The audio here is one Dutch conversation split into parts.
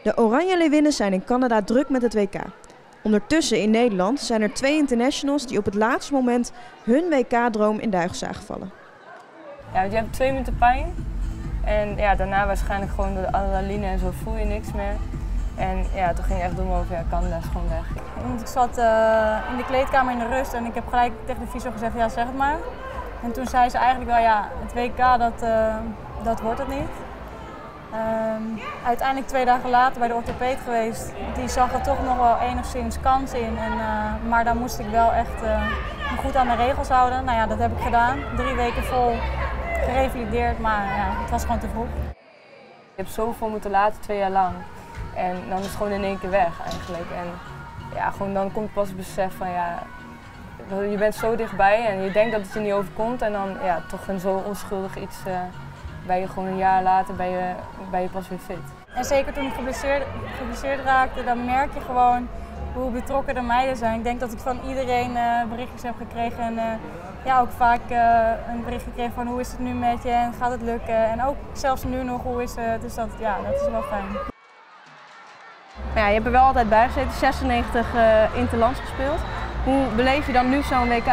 De Oranje Leeuwinnen zijn in Canada druk met het WK. Ondertussen in Nederland zijn er 2 internationals die op het laatste moment hun WK-droom in duigen zagen vallen. Ja, je hebt 2 minuten pijn en ja, daarna waarschijnlijk gewoon door de adrenaline en zo voel je niks meer. En ja, toen ging het echt door me over, ja, Canada is gewoon weg. Want ik zat in de kleedkamer in de rust en ik heb gelijk tegen de fysio gezegd, ja, zeg het maar. En toen zei ze eigenlijk wel, ja, het WK dat wordt het niet. Uiteindelijk 2 dagen later bij de orthopeed geweest, die zag er toch nog wel enigszins kans in. Maar dan moest ik wel echt me goed aan de regels houden. Nou ja, dat heb ik gedaan. 3 weken vol gerevalideerd, maar ja, het was gewoon te vroeg. Je hebt zoveel moeten laten 2 jaar lang en dan is het gewoon in één keer weg eigenlijk. En ja, gewoon dan komt pas het besef van ja, je bent zo dichtbij en je denkt dat het je niet overkomt en dan ja, toch een zo onschuldig iets ben je gewoon een jaar later ben je pas weer fit. En zeker toen ik geblesseerd raakte, dan merk je gewoon hoe betrokken de meiden zijn. Ik denk dat ik van iedereen berichtjes heb gekregen en ja, ook vaak een bericht gekregen van hoe is het nu met je en gaat het lukken. En ook zelfs nu nog hoe is het, dus dat is wel fijn. Maar ja, je hebt er wel altijd bij gezeten, 96 interlands gespeeld. Hoe beleef je dan nu zo'n WK?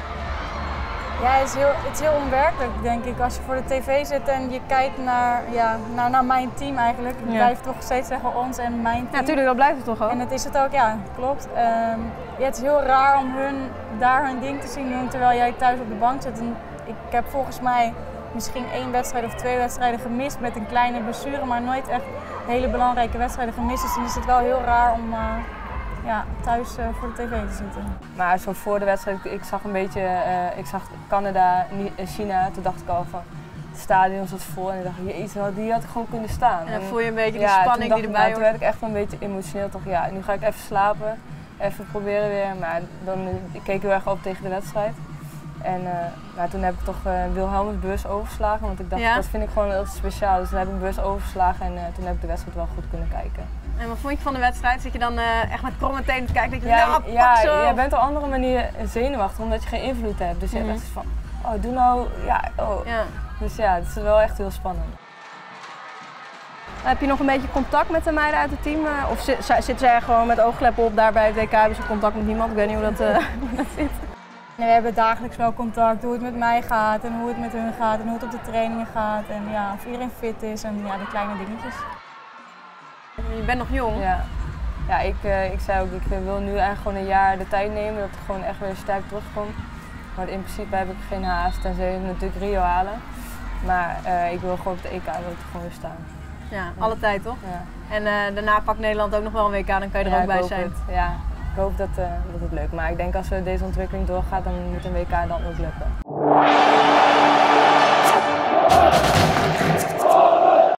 Ja, het is heel onwerkelijk, denk ik. Als je voor de tv zit en je kijkt naar mijn team eigenlijk. Ik blijf toch steeds zeggen ons en mijn team. Ja, natuurlijk, dat blijft het toch ook? En dat is het ook, ja, klopt. Ja, het is heel raar om hun ding te zien doen terwijl jij thuis op de bank zit. En ik heb volgens mij misschien 1 wedstrijd of 2 wedstrijden gemist met een kleine blessure, maar nooit echt hele belangrijke wedstrijden gemist. Dus dan is het wel heel raar om thuis voor de tv te zitten. Maar zo voor de wedstrijd, ik zag Canada, China, toen dacht ik al van het stadion zat vol en ik dacht, jezus, die had ik gewoon kunnen staan. En dan voel je een beetje die spanning die erbij hoort. Toen werd ik echt wel een beetje emotioneel, toch ja, nu ga ik even slapen, even proberen weer, maar dan ik keek heel erg op tegen de wedstrijd. En maar toen heb ik toch Wilhelmus bewust overgeslagen, want ik dacht, dat vind ik gewoon heel speciaal. Dus toen heb ik bewust overgeslagen en toen heb ik de wedstrijd wel goed kunnen kijken. En wat vond je van de wedstrijd? Zit je dan echt met kromme tenen te kijken? Je bent op een andere manier zenuwachtig omdat je geen invloed hebt. Dus je hebt echt van, oh doe nou, Dus ja, het is wel echt heel spannend. Heb je nog een beetje contact met de meiden uit het team? Of zitten zij gewoon met oogkleppen op daar bij het WK? Hebben ze contact met niemand? Ik weet niet hoe dat zit. We hebben dagelijks wel contact, hoe het met mij gaat en hoe het met hun gaat en hoe het op de trainingen gaat. En ja, of iedereen fit is en ja, de kleine dingetjes. Je bent nog jong. Ja, ik zei ook, ik wil nu eigenlijk gewoon een jaar de tijd nemen dat ik gewoon echt weer sterk terugkom. Maar in principe heb ik geen haast, tenzij we natuurlijk Rio halen. Maar ik wil gewoon op de EK gewoon weer staan. Ja, alle tijd toch? Ja. En daarna pakt Nederland ook nog wel een WK, dan kan je er ook bij zijn. Ja, ik hoop dat het lukt. Maar ik denk als deze ontwikkeling doorgaat, dan moet een WK dan ook lukken.